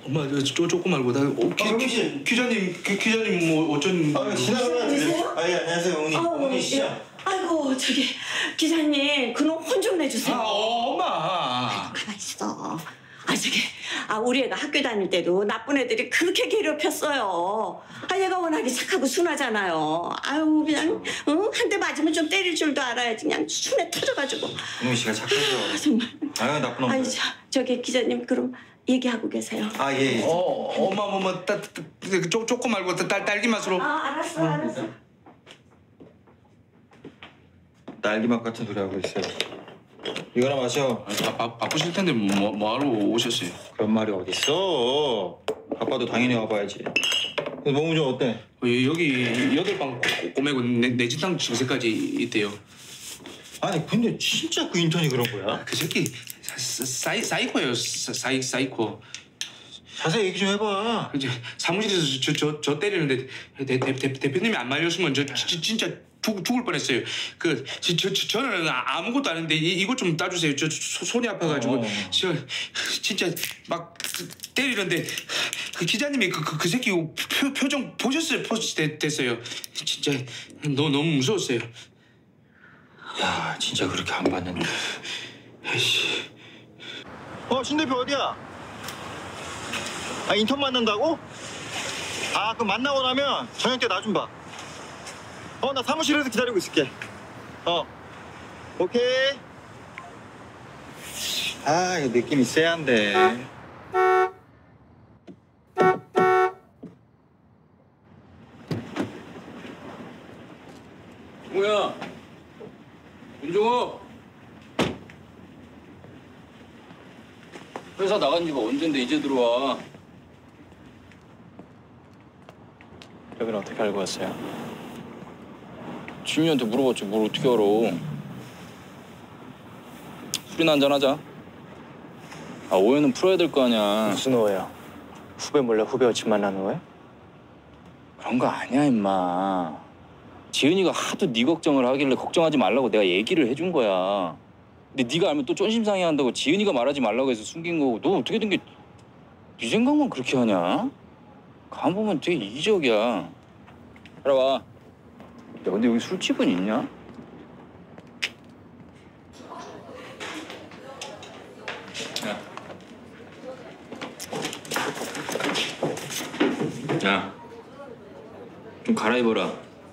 엄마 쪼꼬 말고 나 기자님 뭐 어쩐? 지나가면 예, 안녕하세요 어머니. 어머니 시죠. 아이고 저기 기자님 그놈 혼 좀 내주세요. 엄마. 가만 있어. 저기 우리 애가 학교 다닐 때도 나쁜 애들이 그렇게 괴롭혔어요. 얘가 워낙에 착하고 순하잖아요. 아유 그냥 한 대 맞으면 좀 때릴 줄도 알아야지 그냥 순해 터져가지고. 이놈 씨가 착하죠. 정말. 아유 나쁜 놈. 저기 기자님 그럼 얘기하고 계세요. 예. 엄마 쪼꼬 말고 딸기 맛으로. 알았어. 딸기맛 같은 소리 하고 있어요. 이거나 마셔. 바쁘실 텐데 뭐하러 오셨어요? 그런 말이 어딨어. 바빠도 당연히 와봐야지. 몸은 좀 어때? 여기 8방 꼬매고 내 진탕 증세까지 있대요. 아니 근데 진짜 그 인턴이 그런 거야? 그 새끼 사이코예요. 사이코. 자세히 얘기 좀 해봐. 이제 사무실에서 저 때리는데 대표님이 안 말렸으면 저 진짜 죽을 뻔했어요. 저는 아무것도 아닌데 이것 좀 따주세요. 저 손이 아파가지고 저 진짜 막 때리는데 그 기자님이 그 새끼 표정 보셨어요? 포스트 됐어요. 진짜 너무 무서웠어요. 야 진짜 그렇게 안 봤는데. 에이씨. 신 대표 어디야? 인턴 만난다고? 그럼 만나고 나면 저녁 때 나 좀 봐. 나 사무실에서 기다리고 있을게. 오케이. 이거 느낌이 쎄한데. 뭐야? 윤종호. 회사 나간 지가 언젠데 이제 들어와. 여기는 어떻게 알고 왔어요? 지민이한테 물어봤지 뭘 어떻게 알아. 술이나 한잔 하자. 오해는 풀어야 될 거 아니야. 무슨 오해야? 후배 몰래 후배 여친 만나는 오해? 그런 거 아니야 임마. 지은이가 하도 네 걱정을 하길래 걱정하지 말라고 내가 얘기를 해준 거야. 근데 네가 알면 또 쫀심상해 한다고 지은이가 말하지 말라고 해서 숨긴 거고. 너 어떻게 된 게 네 생각만 그렇게 하냐? 가만 보면 되게 이기적이야. 따라와. 야 근데 여기 술집은 있냐? 야, 좀 갈아입어라.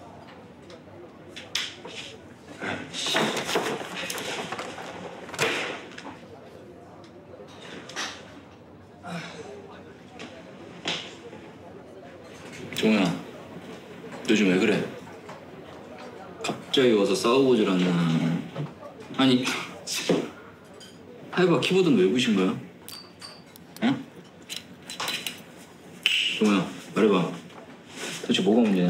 종우야, 너 요즘 왜 그래? 갑자기 와서 싸우고질 않나? 아니, 하이바 키보드는 왜 부신 거야? 응? 종우야, 말해봐. 도대체 뭐가 문제냐?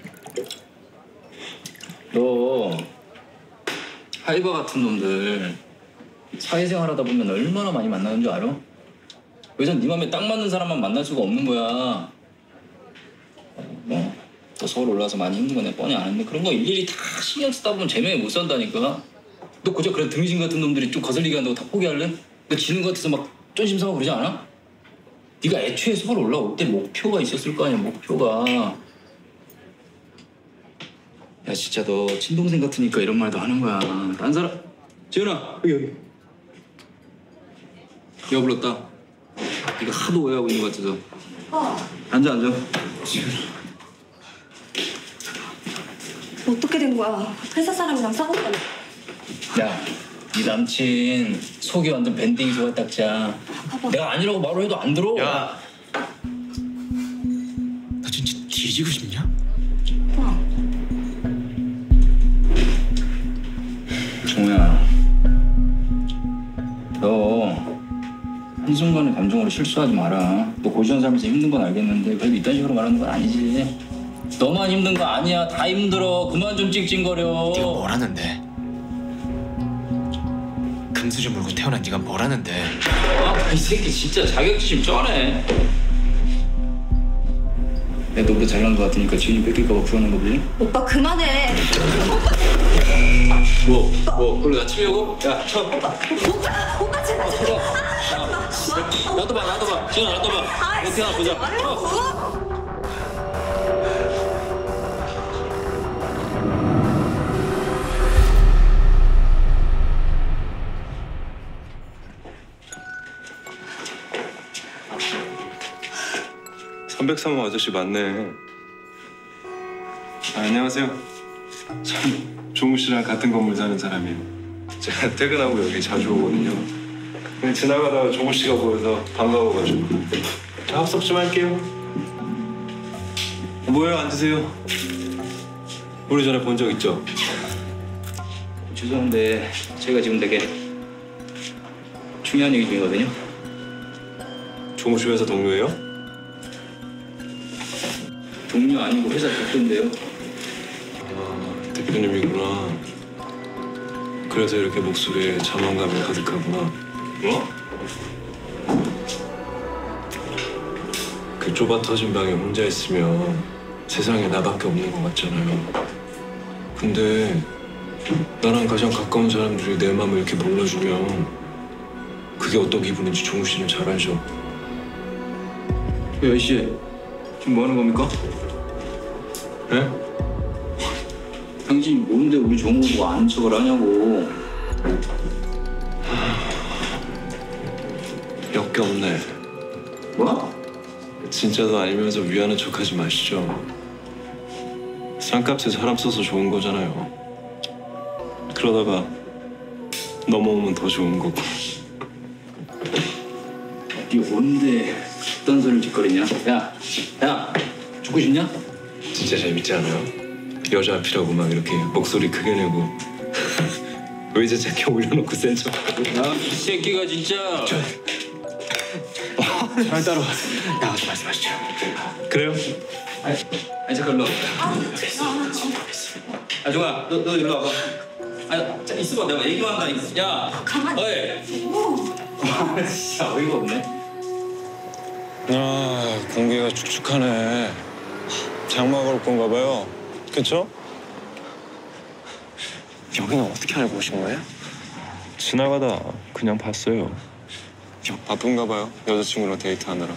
너 하이바 같은 놈들 사회생활 하다 보면 얼마나 많이 만나는 줄 알아? 여기선 네 맘에 딱 맞는 사람만 만날 수가 없는 거야. 또 서울 올라와서 많이 힘든 거 내가 뻔히 아는데 그런 거 일일이 다 신경 쓰다 보면 제명에 못 산다니까. 너 고작 그런 등신 같은 놈들이 좀 거슬리게 한다고 다 포기할래? 너 지는 거 같아서 막 쫀심상하고 그러지 않아? 네가 애초에 서울 올라올 때 목표가 있었을 거 아니야, 목표가. 야 진짜 너 친동생 같으니까 이런 말도 하는 거야. 딴 사람... 지은아 여기. 여가 불렀다. 네가 하도 오해하고 있는 것 같아서. 앉아. 지은아. 어떻게 된 거야? 회사 사람이랑 싸웠다며. 야, 네 남친 속이 완전 밴딩이 소화딱지야. 내가 아니라고 말을 해도 안 들어. 야, 너 진짜 뒤지고 싶냐? 종우야, 너 한순간의 감정으로 실수하지 마라. 너 고시원 살면서 힘든 건 알겠는데 그래도 이딴 식으로 말하는 건 아니지. 너만 힘든 거 아니야. 다 힘들어. 그만 좀 찡찡거려. 네가 뭘 하는데? 금수저 물고 태어난 네가 뭘 하는데? 이 새끼 진짜 자격지심 쩌네. 내가 너보다 잘난 거 같으니까 지은이 뺏길까 봐 불안한 거 보지? 오빠 그만해. 뭐 그걸 나 치려고? 야 쳐. 오빠 제발 나도 봐. 지현아 나도 봐. 어떻게 하나 보자. 삼백삼호 아저씨 맞네. 안녕하세요. 종우 씨랑 같은 건물 사는 사람이에요. 제가 퇴근하고 여기 자주 오거든요. 그냥 지나가다가 종우 씨가 보여서 반가워가지고. 합석 좀 할게요. 뭐예요? 앉으세요. 우리 전에 본 적 있죠? 죄송한데 제가 지금 되게 중요한 얘기 중이거든요. 종우 씨 회사 동료예요? 동료 아니고 회사 대표인데요. 아, 대표님이구나. 그래서 이렇게 목소리에 자만감이 가득하구나. 뭐? 그 좁아 터진 방에 혼자 있으면 세상에 나밖에 없는 것 같잖아요. 근데 나랑 가장 가까운 사람들이 내 마음을 이렇게 몰라주면 그게 어떤 기분인지 종우 씨는 잘 알죠. 여희 씨 지금 뭐 하는 겁니까? 네? 당신이 뭔데 우리 종우 보고 아는 척을 하냐고. 역겹네. 뭐? 진짜도 아니면서 위하는 척하지 마시죠. 쌍값에 사람 써서 좋은 거잖아요. 그러다가 넘어오면 더 좋은 거고. 네 뭔데 어떤 소리를 짓거리냐? 야 죽고 싶냐? 진짜 재밌지 않아요? 여자 앞이라고 막 이렇게 목소리 크게 내고 의자 자켓 올려놓고 센 척하고. 야이 새끼가 진짜. 잘 따로 나가서 말씀하시죠. 그래요? 아니 잠깐 일로 와. 종아 너 일로 와봐. 아니 자, 있어봐 내가 얘기만 한다니까. 야 가만히. 어이. 진짜 어이가 없네. 아, 공기가 축축하네. 장마 걸 건가 봐요. 그쵸? 여기는 어떻게 알고 오신 거예요? 지나가다 그냥 봤어요. 바쁜가 봐요. 여자친구랑 데이트하느라.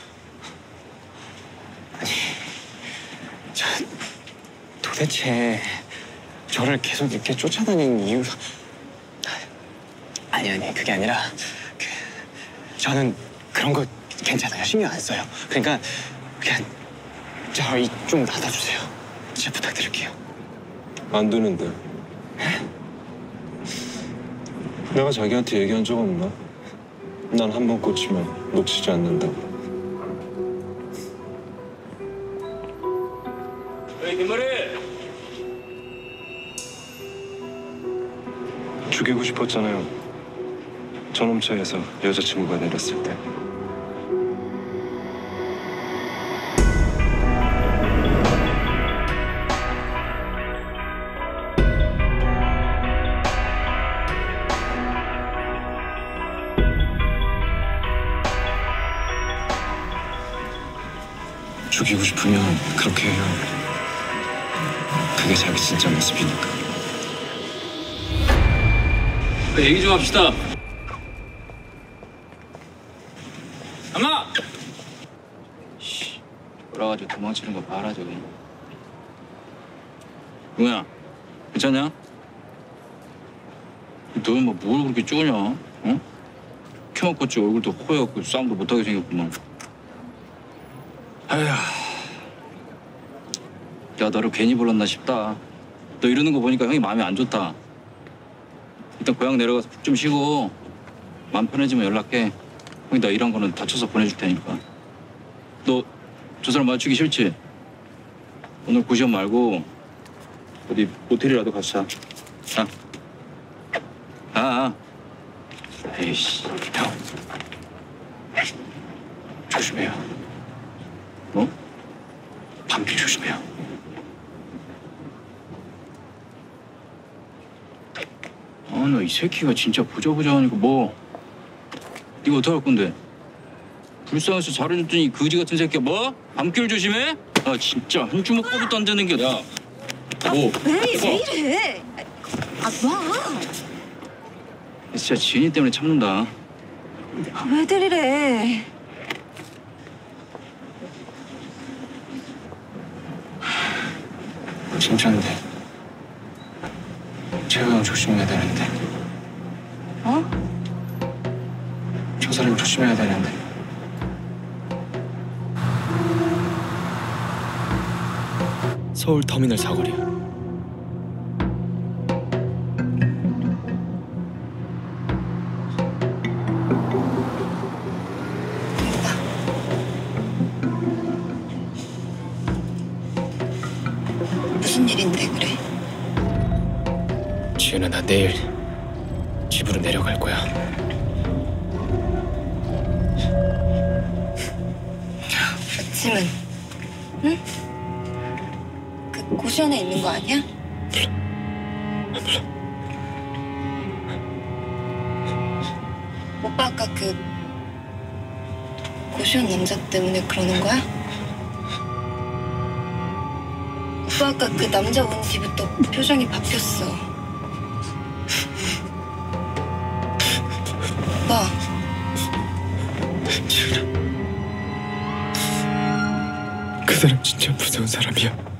도대체 저를 계속 이렇게 쫓아다니는 이유가 아니 그게 아니라 저는 그런 거 괜찮아요. 신경 안 써요. 그러니까 그냥 저희 좀 놔둬주세요. 진짜 부탁드릴게요. 안 되는데. 내가 자기한테 얘기한 적 없나? 난 한 번 꽂히면 놓치지 않는다고. 어이 김머리. 죽이고 싶었잖아요. 전원차에서 여자친구가 내렸을 때. 죽이고 싶으면 그렇게 해요. 그게 자기 진짜 모습이니까. 얘기 좀 합시다. 엄마! 돌아가지고 도망치는 거 봐라 저기. 뭐야? 괜찮냐? 너는 뭘 그렇게 쪼냐? 어? 키만 컸지 얼굴도 허옇고 싸움도 못하게 생겼구만. 아휴. 야 너를 괜히 불렀나 싶다. 너 이러는 거 보니까 형이 마음이 안 좋다. 일단 고향 내려가서 푹 좀 쉬고 마음 편해지면 연락해. 형이 나 일한 거는 다쳐서 보내줄 테니까. 너 저 사람 맞추기 싫지? 오늘 고시원 말고 어디 모텔이라도 가서 자. 에이씨 형 조심해요. 뭐? 밤길 조심해요. 나 이 새끼가 진짜 부자부자하니까 뭐? 이거 어떡할 건데? 불쌍해서 잘해줬더니 거지 같은 새끼야 뭐? 밤길 조심해? 아 진짜 한 주먹 뻗어 던지는 게 야. 뭐? 왜 이래? 놔. 진짜 지은이 때문에 참는다. 왜들 이래? 진짜인데. 재호 형 조심해야 되는데. 어? 저 사람 조심해야 되는데. 서울 터미널 사거리. 무슨 일인데 그래? 지은아, 나 내일 집으로 내려갈 거야. 아침은 응? 그 고시원에 있는 거 아니야? 오빠 아까 그 고시원 남자 때문에 그러는 거야? 오빠 아까 그 남자 온 뒤부터 표정이 바뀌었어. 오빠. 그 사람 진짜 무서운 사람이야.